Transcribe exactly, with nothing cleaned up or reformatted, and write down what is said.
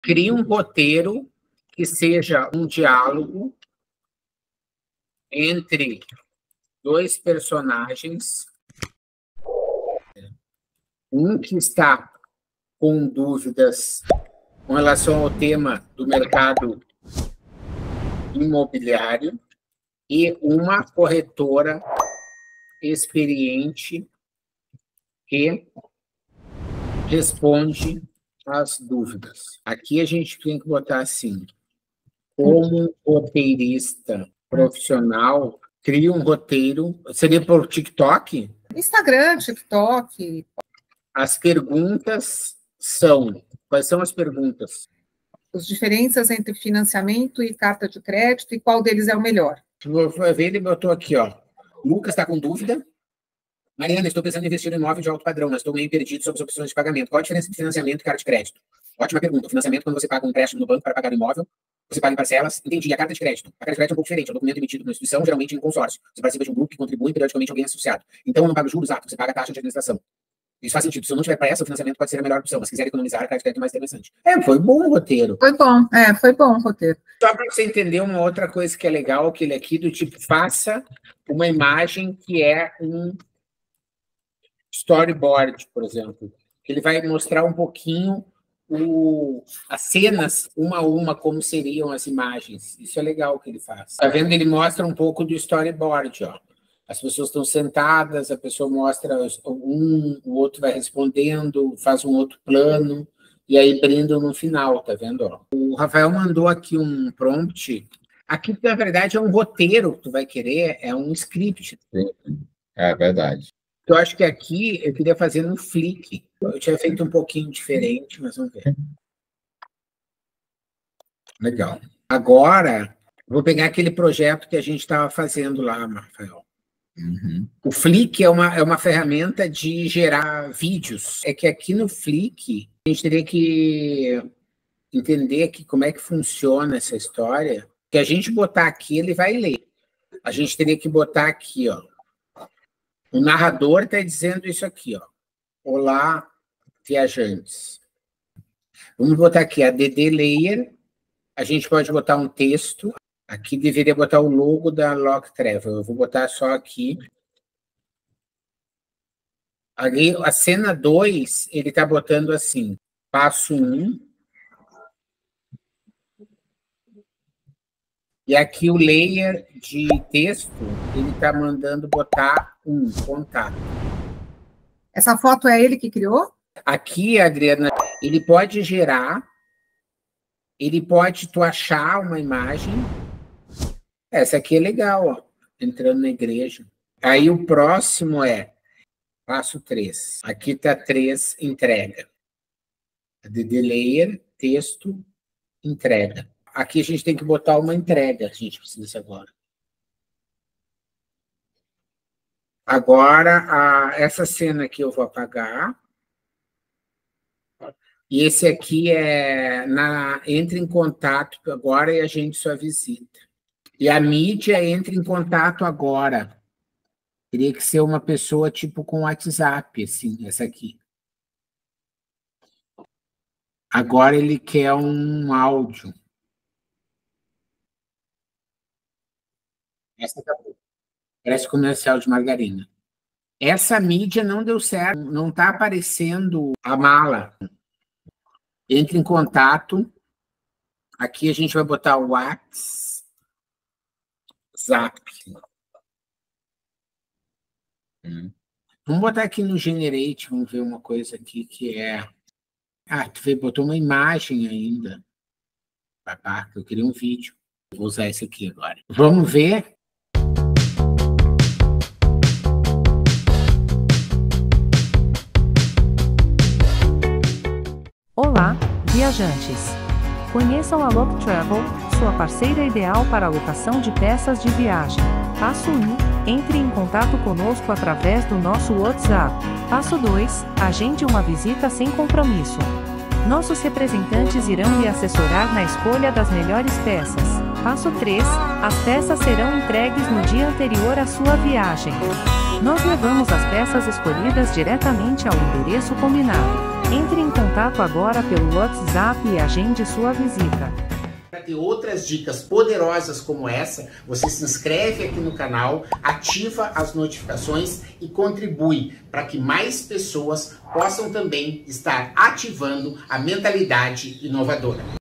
Crie um roteiro que seja um diálogo entre dois personagens, um que está com dúvidas com relação ao tema do mercado imobiliário e uma corretora experiente que responde às dúvidas. Aqui a gente tem que botar assim: como roteirista profissional, cria um roteiro. Seria por TikTok? Instagram, TikTok. As perguntas são... Quais são as perguntas? As diferenças entre financiamento e carta de crédito e qual deles é o melhor. Vou ver, ele botou aqui, ó. Lucas está com dúvida. Mariana, estou pensando em investir em imóvel de alto padrão, mas estou meio perdido sobre as opções de pagamento. Qual a diferença entre financiamento e carta de crédito? Ótima pergunta. O financiamento, quando você paga um empréstimo no banco para pagar o imóvel, você paga em parcelas. Entendi. A carta de crédito. A carta de crédito é um pouco diferente. É um documento emitido por uma instituição, geralmente em consórcio. Você participa de um grupo que contribui, periodicamente alguém é associado. Então, eu não pago juros, ato. Você paga a taxa de administração. Isso faz sentido. Se eu não tiver pressa, o financiamento pode ser a melhor opção. Mas se quiser economizar, a carta de crédito é mais interessante. É, foi bom o roteiro. Foi bom. É, foi bom o roteiro. Só para você entender uma outra coisa que é legal, que ele aqui do tipo, faça uma imagem que é um storyboard, por exemplo. Ele vai mostrar um pouquinho o, as cenas, uma a uma, como seriam as imagens. Isso é legal que ele faz. Tá vendo? Ele mostra um pouco do storyboard, ó. As pessoas estão sentadas, a pessoa mostra um, o outro vai respondendo, faz um outro plano, e aí brindam no final, tá vendo? Ó. O Rafael mandou aqui um prompt. Aqui, na verdade, é um roteiro que tu vai querer, é um script. É verdade. Eu acho que aqui eu queria fazer no Flick. Eu tinha feito um pouquinho diferente, mas vamos ver. Legal. Agora, vou pegar aquele projeto que a gente estava fazendo lá, Rafael. Uhum. O Flick é uma, é uma ferramenta de gerar vídeos. É que aqui no Flick, a gente teria que entender que, como é que funciona essa história. Que a gente botar aqui, ele vai ler. A gente teria que botar aqui, ó. O narrador está dizendo isso aqui, ó. Olá, viajantes. Vamos botar aqui a D D Layer. A gente pode botar um texto. Aqui deveria botar o logo da Log Travel. Eu vou botar só aqui. Ali, a cena dois, ele está botando assim, passo um. E aqui o layer de texto, ele está mandando botar um contato. Essa foto é ele que criou? Aqui, Adriana, ele pode gerar, ele pode tu achar uma imagem. Essa aqui é legal, ó, entrando na igreja. Aí o próximo é passo três. Aqui está três, entrega. D D Layer, texto, entrega. Aqui a gente tem que botar uma entrega, a gente precisa agora. Agora, a, essa cena aqui eu vou apagar. E esse aqui é na, entra em contato agora e a gente só visita. E a mídia entra em contato agora. Teria que ser uma pessoa tipo com WhatsApp, assim, essa aqui. Agora ele quer um áudio. Essa acabou. Parece comercial de margarina. Essa mídia não deu certo. Não está aparecendo a mala. Entre em contato. Aqui a gente vai botar o WhatsApp. Hum. Vamos botar aqui no Generate. Vamos ver uma coisa aqui que é... Ah, tu veio, botou uma imagem ainda. Babaca, eu queria um vídeo. Vou usar esse aqui agora. Vamos ver. Olá, viajantes! Conheçam a Log Travel, sua parceira ideal para a alocação de peças de viagem. Passo um. Entre em contato conosco através do nosso WhatsApp. Passo dois. Agende uma visita sem compromisso. Nossos representantes irão lhe assessorar na escolha das melhores peças. Passo três. As peças serão entregues no dia anterior à sua viagem. Nós levamos as peças escolhidas diretamente ao endereço combinado. Entre em contato agora pelo WhatsApp e agende sua visita. Para ter outras dicas poderosas como essa, você se inscreve aqui no canal, ativa as notificações e contribui para que mais pessoas possam também estar ativando a mentalidade inovadora.